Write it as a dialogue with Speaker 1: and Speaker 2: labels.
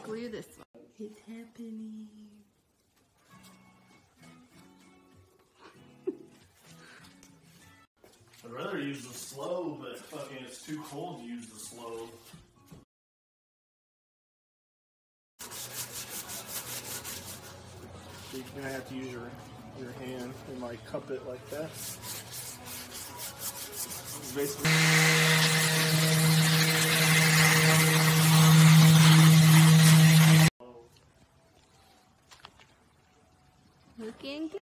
Speaker 1: glue this one. It's happening.
Speaker 2: I'd rather use the slow, but fucking it's too cold to use the slow. So you're gonna have to use your hand and like cup it like that. Basically.
Speaker 1: Looking good.